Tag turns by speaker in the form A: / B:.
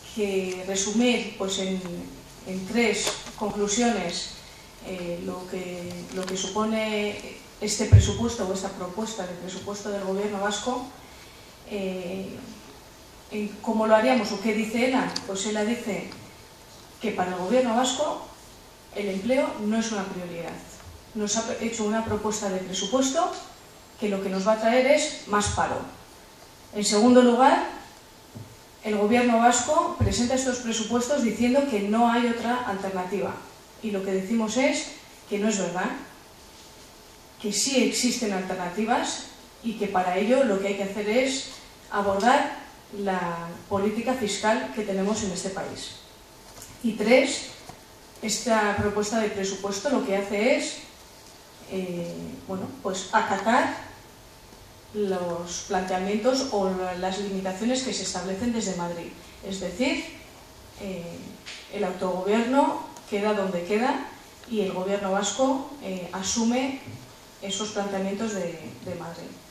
A: que resumir pues, en tres conclusiones lo que supone este presupuesto o esta propuesta de presupuesto del Gobierno vasco. ¿Cómo lo haríamos o qué dice ELA? Pues ELA dice que para el Gobierno vasco el empleo no es una prioridad. Nos ha hecho una propuesta de presupuesto que lo que nos va a traer es más paro. En segundo lugar, el Gobierno vasco presenta estos presupuestos diciendo que no hay otra alternativa. Y lo que decimos es que no es verdad, que sí existen alternativas y que para ello lo que hay que hacer es abordar la política fiscal que tenemos en este país. Y tres, esta propuesta de presupuesto lo que hace es pues acatar los planteamientos o las limitaciones que se establecen desde Madrid. Es decir, el autogobierno queda donde queda y el Gobierno vasco asume esos planteamientos de Madrid.